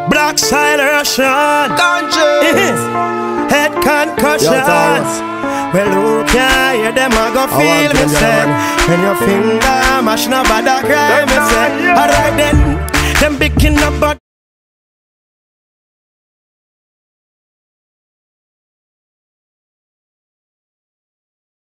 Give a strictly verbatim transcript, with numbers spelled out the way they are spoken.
Black side Russian. Conscious. Head concussion. Well, who can hear them? I go feel me say. When your finger mash no bad, I cry me say. Alright then, them picking up but